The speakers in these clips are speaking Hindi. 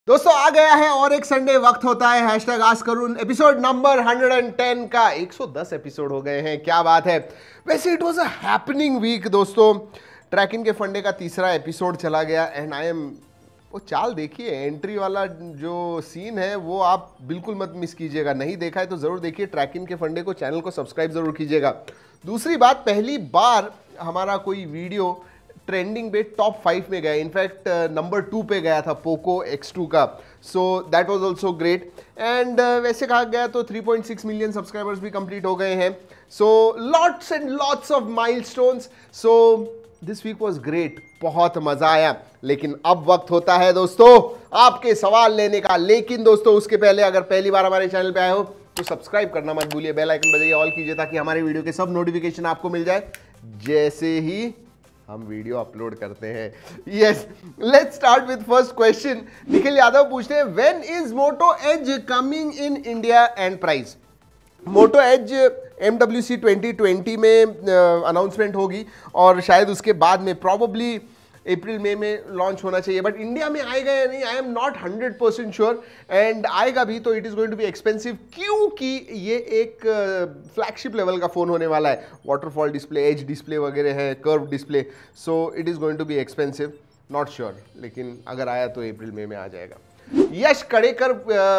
दोस्तों आ गया है और एक संडे, वक्त होता है hashtag ask Karun episode number 110 का। 110 एपिसोड हो गए हैं, क्या बात है। वैसे it was a happening week दोस्तों। ट्रैकिंग के फंडे का तीसरा एपिसोड चला गया एंड आई एम, वो चाल देखिए, एंट्री वाला जो सीन है वो आप बिल्कुल मत मिस कीजिएगा। नहीं देखा है तो जरूर देखिए ट्रैकिंग के फंडे को, चैनल को सब्सक्राइब जरूर कीजिएगा। दूसरी बात, पहली बार हमारा कोई वीडियो ट्रेंडिंग पे टॉप 5 में गया, इनफैक्ट नंबर 2 पे गया था पोको X2 का। So that was also great and वैसे कहा गया तो 3.6 मिलियन सब्सक्राइबर्स भी कंप्लीट हो गए हैं। So lots and lots of milestones. So this week was great, बहुत मजा आया। लेकिन अब वक्त होता है दोस्तों आपके सवाल लेने का। लेकिन दोस्तों उसके पहले अगर पहली बार हमारे चैनल पे आए हो तो सब्सक्राइब करना मत भूलिए, बेल आइकन बजाइए, ऑल कीजिए ताकि हमारे वीडियो के सब नोटिफिकेशन आपको मिल जाए जैसे ही हम वीडियो अपलोड करते हैं। Yes, let's start with first question. Nikhil Yadav पूछते हैं, when is Moto Edge coming in India and price. Moto Edge MWC 2020 में अनाउंसमेंट होगी और शायद उसके बाद में प्रोबेबली अप्रैल मई में लॉन्च होना चाहिए, बट इंडिया में आएगा या नहीं I am not 100% sure. And आएगा भी तो it is going to be expensive, क्योंकि ये एक फ्लैगशिप लेवल का फ़ोन होने वाला है। वाटरफॉल डिस्प्ले, एज डिस्प्ले वगैरह है, curve display, so it is going to be expensive, not sure. लेकिन अगर आया तो अप्रैल मई में आ जाएगा। यश कड़ेकर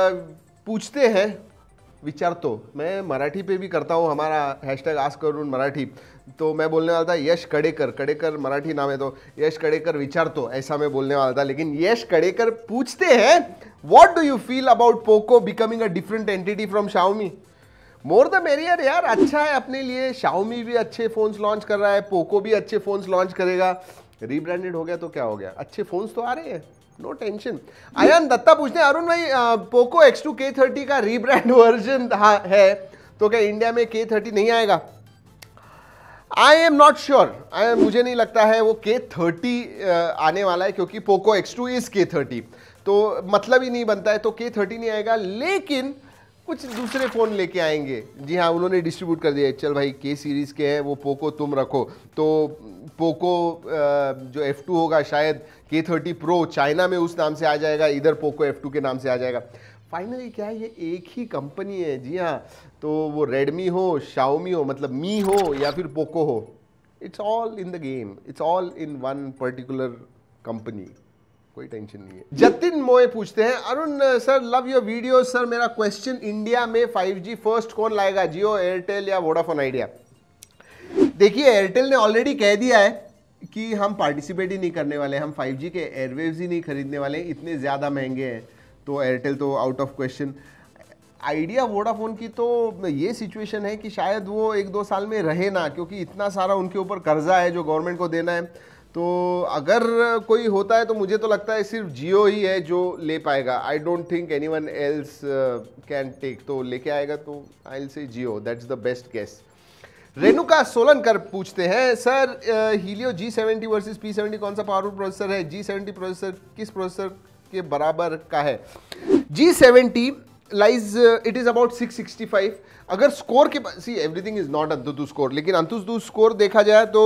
पूछते हैं, विचार तो मैं मराठी पे भी करता हूँ, हमारा हैशटैग आस्क करुण मराठी, तो मैं बोलने वाला था यश कड़ेकर, कड़ेकर मराठी नाम है तो यश कड़ेकर विचार तो, ऐसा मैं बोलने वाला था। लेकिन यश कड़ेकर पूछते हैं, what do you feel about Poco becoming a different entity from Xiaomi. More the merrier यार, अच्छा है अपने लिए। शाओमी भी अच्छे फोन्स लॉन्च कर रहा है, पोको भी अच्छे फोन्स लॉन्च करेगा। रीब्रांडेड हो गया तो क्या हो गया, अच्छे फोन्स तो आ रहे हैं, नो टेंशन। आयान दत्ता पूछते हैं, अरुण भाई पोको X2 K30 का रीब्रांड वर्जन है तो क्या इंडिया में K30 नहीं आएगा। आई एम नॉट श्योर, मुझे नहीं लगता है वो K30 आने वाला है, क्योंकि पोको X2 इज K30, तो मतलब ही नहीं बनता है, तो K30 नहीं आएगा। लेकिन कुछ दूसरे फ़ोन लेके आएंगे। जी हाँ, उन्होंने डिस्ट्रीब्यूट कर दिया, चल भाई K सीरीज़ के हैं वो पोको तुम रखो। तो पोको जो F2 होगा शायद K30 Pro चाइना में उस नाम से आ जाएगा, इधर पोको F2 के नाम से आ जाएगा। फाइनली क्या है, ये एक ही कंपनी है। जी हाँ, तो वो रेडमी हो, शाओमी हो, मतलब मी हो या फिर पोको हो, it's all in the game, it's all in one particular company, कोई टेंशन नहीं है। जतिन मोए पूछते हैं, Arun sir love your video sir, मेरा क्वेश्चन इंडिया में 5G फर्स्ट कौन लाएगा, जियो, एयरटेल या वोडाफोन आइडिया। देखिए एयरटेल ने ऑलरेडी कह दिया है कि हम पार्टिसिपेट ही नहीं करने वाले, हम 5G के एयरवेव्स ही नहीं खरीदने वाले, इतने ज़्यादा महंगे हैं, तो एयरटेल तो out of question. Idea Vodafone की तो ये सिचुएशन है कि शायद वो 1-2 साल में रहे ना, क्योंकि इतना सारा उनके ऊपर कर्जा है जो गवर्नमेंट को देना है। तो अगर कोई होता है तो मुझे तो लगता है सिर्फ जियो ही है जो ले पाएगा। I don't think anyone else can take, तो लेके आएगा तो I will say Jio, that's the best guess. Renuka Solankar पूछते हैं, sir Helio G70 versus P70 कौन सा पावरफुल प्रोसेसर है। G70 प्रोसेसर किस प्रोसेसर के बराबर का है। G70 lies it is about 665। अगर स्कोर के see everything is not AnTuTu score, लेकिन अंतुतु स्कोर देखा जाए तो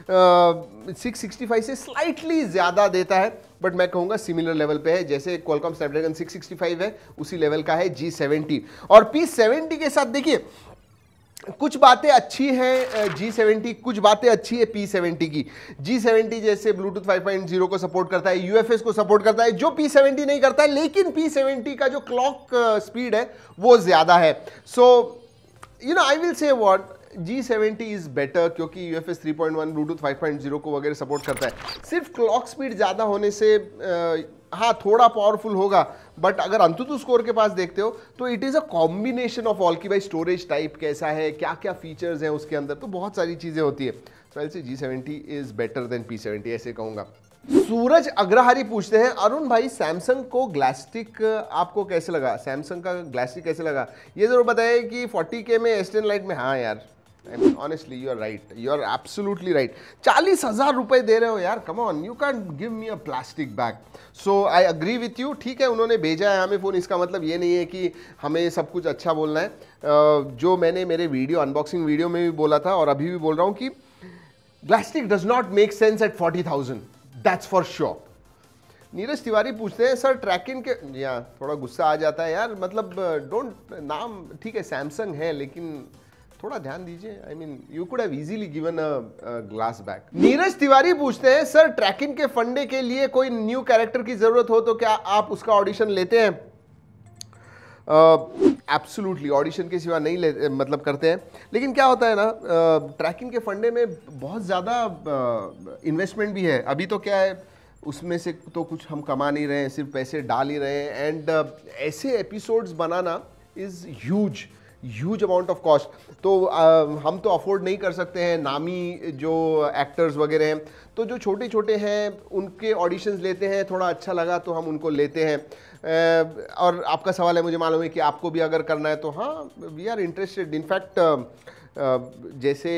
665 से स्लाइटली ज्यादा देता है, बट मैं कहूंगा सिमिलर लेवल पे है, जैसे क्वालकॉम स्नैपड्रैगन 665 है उसी लेवल का है G70। और P70 के साथ देखिए कुछ बातें अच्छी हैं G70, कुछ बातें अच्छी है P70 की। G70 जैसे ब्लूटूथ 5.0 को सपोर्ट करता है, UFS को सपोर्ट करता है, जो P70 नहीं करता है। लेकिन P70 का जो क्लॉक स्पीड है वो ज्यादा है। So you know I will say what, G70 is better, क्योंकि UFS 3.1 ब्लूटूथ 5.0 को वगैरह सपोर्ट करता है। सिर्फ क्लॉक स्पीड ज्यादा होने से हाँ थोड़ा पावरफुल होगा, बट अगर अंतुतु स्कोर के पास देखते हो तो it is a combination of all की भाई स्टोरेज टाइप कैसा है, क्या क्या फीचर्स हैं उसके अंदर, तो बहुत सारी चीजें होती है। सो आई विल से G70 is better than P70, ऐसे कहूंगा। सूरज अग्रहारी पूछते हैं, अरुण भाई सैमसंग को ग्लास्टिक आपको कैसे लगा, सैमसंग का ग्लास्टिक कैसे लगा, ये जरूर बताइए कि 40K में S10 लाइट में। हाँ यार, honestly you are right, you are absolutely right. 40,000 रुपए दे रहे हो यार, come on, you can give me a plastic bag. So I agree with you. ठीक है, उन्होंने भेजा है हमें फ़ोन, इसका मतलब ये नहीं है कि हमें सब कुछ अच्छा बोलना है। जो मैंने मेरे वीडियो अनबॉक्सिंग वीडियो में भी बोला था और अभी भी बोल रहा हूँ कि plastic does not make sense at 40,000, that's for sure. Neeraj Tiwari पूछते हैं सर ट्रैकिंग के, या थोड़ा गुस्सा आ जाता है यार, मतलब डोंट, नाम ठीक है सैमसंग है लेकिन थोड़ा ध्यान दीजिए। I mean you could have easily given a glass back. Neeraj Tiwari पूछते हैं सर ट्रैकिंग के फंडे के लिए कोई न्यू कैरेक्टर की जरूरत हो तो क्या आप उसका ऑडिशन लेते हैं? एब्सोल्युटली ऑडिशन के सिवा नहीं ले, मतलब करते हैं। लेकिन क्या होता है ना, ट्रैकिंग के फंडे में बहुत ज़्यादा इन्वेस्टमेंट भी है। अभी तो क्या है, उसमें से तो कुछ हम कमा नहीं रहे हैं, सिर्फ पैसे डाल ही रहे हैं। एंड ऐसे एपिसोड्स बनाना is huge amount of cost. तो हम तो अफोर्ड नहीं कर सकते हैं, नामी जो एक्टर्स वगैरह हैं, तो जो छोटे छोटे हैं उनके ऑडिशंस लेते हैं। थोड़ा अच्छा लगा तो हम उनको लेते हैं। और आपका सवाल है, मुझे मालूम है कि आपको भी अगर करना है तो हाँ, वी आर इंटरेस्टेड। इनफैक्ट जैसे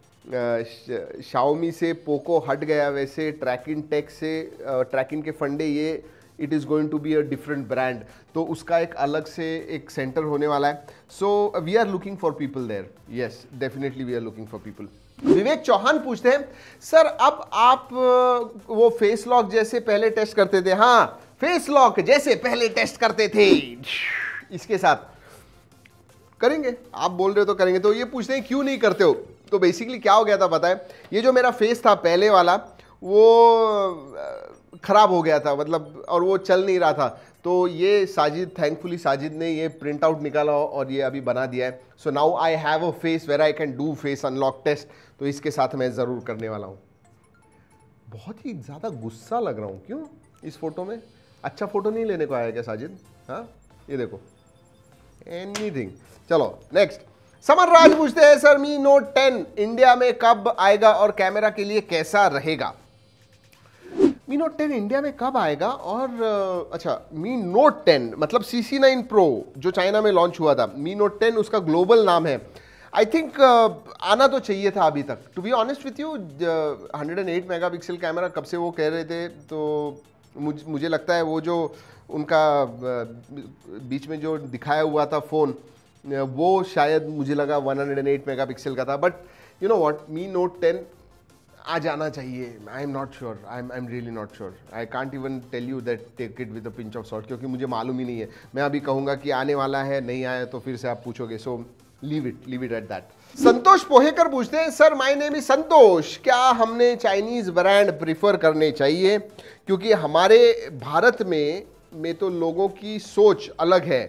शाओमी से पोको हट गया, वैसे ट्रैकिंग टेक से ट्रैकिंग के फंडे, ये it is going to be a different brand, तो उसका एक अलग से एक सेंटर होने वाला है। So we are looking for people there. Yes, definitely we are looking for people. Vivek Chauhan पूछते हैं सर अब आप वो फेस लॉक जैसे पहले टेस्ट करते थे, हाँ फेस लॉक जैसे पहले टेस्ट करते थे, इसके साथ करेंगे? आप बोल रहे हो तो करेंगे। तो ये पूछते हैं क्यों नहीं करते हो? तो बेसिकली क्या हो गया था पता है, ये जो मेरा फेस था पहले वाला वो खराब हो गया था, मतलब, और वो चल नहीं रहा था। तो ये साजिद, थैंकफुली साजिद ने ये प्रिंट आउट निकाला और ये अभी बना दिया है। So now I have a face where I can do face unlock test. तो इसके साथ मैं ज़रूर करने वाला हूँ। बहुत ही ज़्यादा गुस्सा लग रहा हूँ, क्यों इस फोटो में? अच्छा फोटो नहीं लेने को आया क्या साजिद? हाँ, ये देखो, एनीथिंग। चलो नेक्स्ट। समर राज पूछते हैं सर मी नोट 10 इंडिया में कब आएगा और कैमरा के लिए कैसा रहेगा? मी नोट 10 इंडिया में कब आएगा? और अच्छा, मी नोट 10 मतलब CC9 प्रो जो चाइना में लॉन्च हुआ था, मी नोट 10 उसका ग्लोबल नाम है। आई थिंक आना तो चाहिए था अभी तक। To be honest with you, 108 megapixel camera कब से वो कह रहे थे, तो मुझे लगता है वो जो उनका बीच में जो दिखाया हुआ था फ़ोन, वो शायद मुझे लगा 108 मेगापिक्सल का था। But you know what, Mi Note 10 आ जाना चाहिए। I am not sure, I am really not sure. I can't even tell you that take it with a pinch of salt, क्योंकि मुझे मालूम ही नहीं है। मैं अभी कहूँगा कि आने वाला है, नहीं आया तो फिर से आप पूछोगे। So leave it at that. Santosh Pohekar पूछते हैं sir my name is Santosh, क्या हमने चाइनीज ब्रांड प्रिफर करने चाहिए? क्योंकि हमारे भारत में तो लोगों की सोच अलग है।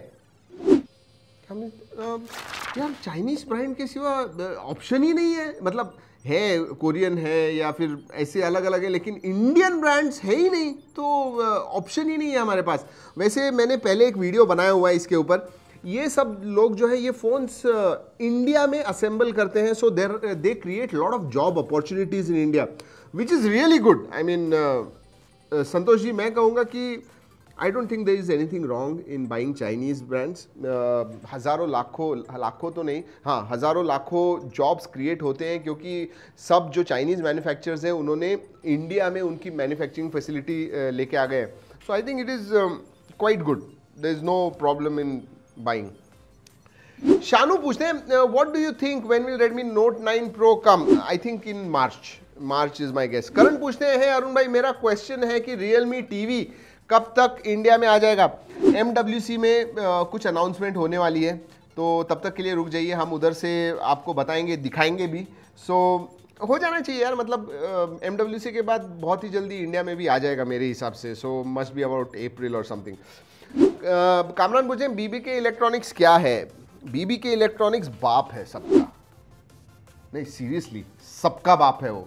यार चाइनीज ब्रांड के सिवा ऑप्शन ही नहीं है, मतलब है कोरियन है या फिर ऐसे अलग अलग है, लेकिन इंडियन ब्रांड्स है ही नहीं, तो ऑप्शन ही नहीं है हमारे पास। वैसे मैंने पहले एक वीडियो बनाया हुआ है इसके ऊपर। ये सब लोग जो है ये फोन्स इंडिया में असेंबल करते हैं, so they create lot of job opportunities in India, which is really good. I mean Santosh ji, मैं कहूँगा कि I don't think there is anything wrong in buying Chinese brands. हज़ारों लाखों तो नहीं, हाँ हज़ारों लाखों जॉब्स क्रिएट होते हैं, क्योंकि सब जो चाइनीज़ मैन्युफैक्चरर्स हैं उन्होंने इंडिया में उनकी मैन्युफैक्चरिंग फैसिलिटी लेके आ गए। So I think it is quite good, there is no problem in buying. Shanu पूछते हैं what do you think when will Redmi Note 9 Pro come? I think in March is my guess. Karan पूछते हैं अरुण भाई, मेरा क्वेश्चन है कि Realme TV कब तक इंडिया में आ जाएगा? MWC में कुछ अनाउंसमेंट होने वाली है, तो तब तक के लिए रुक जाइए, हम उधर से आपको बताएंगे, दिखाएंगे भी। सो हो जाना चाहिए यार, मतलब MWC के बाद बहुत ही जल्दी इंडिया में भी आ जाएगा मेरे हिसाब से। So must be about April और समथिंग। कामरान पूछे BBK इलेक्ट्रॉनिक्स क्या है? BBK इलेक्ट्रॉनिक्स बाप है सबका, नहीं सीरियसली सबका बाप है वो।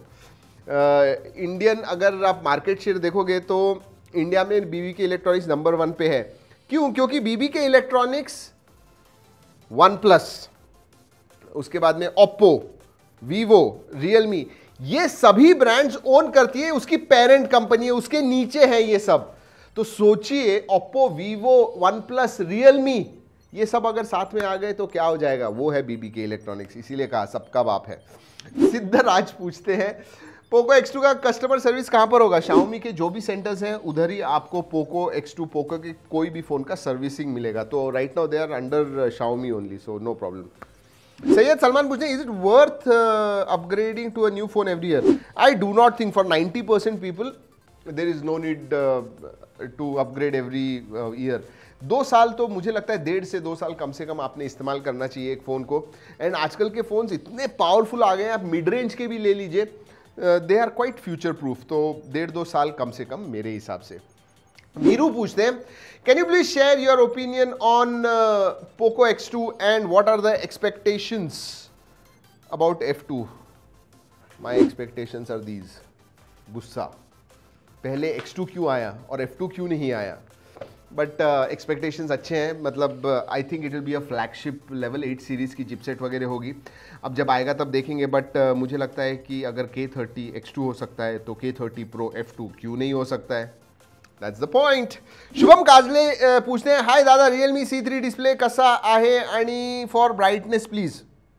इंडियन अगर आप मार्केट शेयर देखोगे तो इंडिया में BBK इलेक्ट्रॉनिक्स नंबर 1 पे है। क्यों? क्योंकि BBK इलेक्ट्रॉनिक्स OnePlus, उसके बाद में Oppo, Vivo, Realme, ये सभी ब्रांड्स ओन करती है, उसकी पेरेंट कंपनी है, उसके नीचे है ये सब। तो सोचिए Oppo, Vivo, OnePlus, Realme, ये सब अगर साथ में आ गए तो क्या हो जाएगा? वो है BBK इलेक्ट्रॉनिक्स, इसीलिए कहा सबका बाप है। सिद्धराज पूछते हैं पोको X2 का कस्टमर सर्विस कहां पर होगा? Xiaomi के जो भी सेंटर्स हैं उधर ही आपको पोको X2, पोको के कोई भी फोन का सर्विसिंग मिलेगा। तो right now they are under Xiaomi only, so no problem. Syed Salman पूछते हैं is it worth upgrading to a new phone every year? I do not think for 90% people there is no need to upgrade every year. 2 साल तो मुझे लगता है 1.5 से 2 साल कम से कम आपने इस्तेमाल करना चाहिए एक फ़ोन को। एंड आजकल के फ़ोन्स इतने पावरफुल आ गए हैं, आप मिड रेंज के भी ले लीजिए, they are quite future proof. तो 1.5-2 साल कम से कम मेरे हिसाब से। मीरू पूछते हैं, can you please share your opinion on Poco X2 and what are the expectations about F2? My expectations are these. गुस्सा, पहले X2 क्यों आया और F2 क्यों नहीं आया? बट एक्सपेक्टेशंस अच्छे हैं, मतलब I think it will be a flagship level 8 series की चिपसेट वगैरह होगी। अब जब आएगा तब देखेंगे, बट मुझे लगता है कि अगर K30 X2 हो सकता है तो K30 Pro F2 क्यों नहीं हो सकता है? That's the point. Shubham Kajale पूछते हैं, हाय दादा, रियलमी C3 डिस्प्ले कसा आहे आणि for brightness please?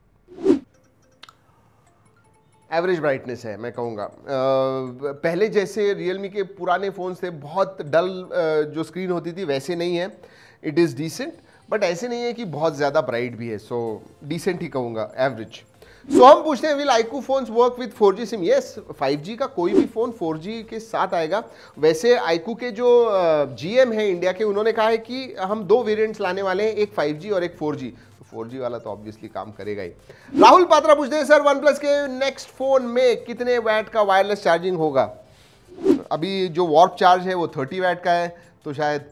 Average brightness है मैं कहूँगा। पहले जैसे रियलमी के पुराने फ़ोन्स थे, बहुत डल जो स्क्रीन होती थी वैसे नहीं है। इट इज़ डिसेंट, बट ऐसे नहीं है कि बहुत ज़्यादा ब्राइट भी है। सो डिसेंट ही कहूँगा, एवरेज। सो हम पूछते हैं, will iQOO phones work with 4G SIM? Yes, 5G का कोई भी फ़ोन 4G के साथ आएगा। वैसे iQOO के जो GM है इंडिया के, उन्होंने कहा है कि हम 2 वेरिएंट्स लाने वाले हैं, एक 5G और एक 4G। 4G वाला तो ऑब्वियसली काम करेगा ही। राहुल पात्रा पूछते हैं, सर OnePlus के नेक्स्ट फोन में कितने वैट का वायरलेस चार्जिंग होगा? अभी जो वार्प चार्ज है वो 30 वैट का है, तो शायद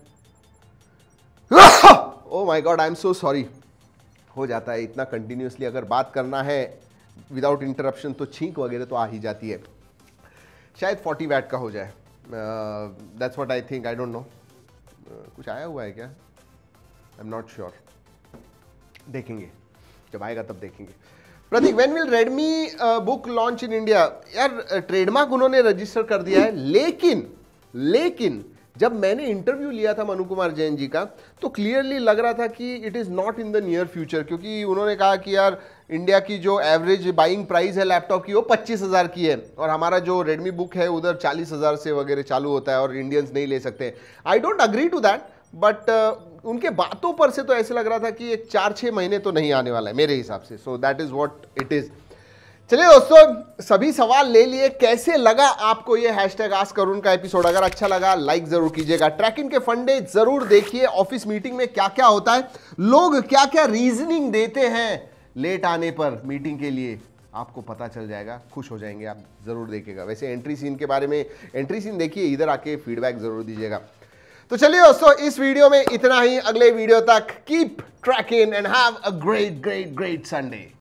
oh my god, I am so sorry, हो जाता है इतना कंटिन्यूसली अगर बात करना है विदाउट इंटरप्शन तो छींक वगैरह तो आ ही जाती है। शायद 40 वैट का हो जाए, that's what I think, I don't know. कुछ आया हुआ है क्या? आई एम नॉट श्योर, देखेंगे जब आएगा तब देखेंगे। Prateek, when will Redmi Book launch in India? यार ट्रेडमार्क उन्होंने रजिस्टर कर दिया है, लेकिन जब मैंने इंटरव्यू लिया था मनु कुमार जैन जी का, तो क्लियरली लग रहा था कि it is not in the near future, क्योंकि उन्होंने कहा कि यार इंडिया की जो एवरेज बाइंग प्राइस है लैपटॉप की वो 25,000 की है, और हमारा जो रेडमी बुक है उधर 40,000 से वगैरह चालू होता है और इंडियंस नहीं ले सकते। I don't agree to that, but उनके बातों पर से तो ऐसे लग रहा था कि एक 4-6 महीने तो नहीं आने वाला है मेरे हिसाब से। So that is what it is. चलिए दोस्तों, सभी सवाल ले लिए। कैसे लगा आपको ये #AskAruण का एपिसोड? अगर अच्छा लगा लाइक जरूर कीजिएगा। ट्रैकिंग के फंडे जरूर देखिए। ऑफिस मीटिंग में क्या क्या होता है, लोग क्या क्या रीजनिंग देते हैं लेट आने पर मीटिंग के लिए, आपको पता चल जाएगा, खुश हो जाएंगे आप। जरूर देखिएगा। वैसे एंट्री सीन के बारे में, एंट्री सीन देखिए, इधर आके फीडबैक जरूर दीजिएगा। तो चलिए दोस्तों, इस वीडियो में इतना ही। अगले वीडियो तक keep tracking and have a great Sunday.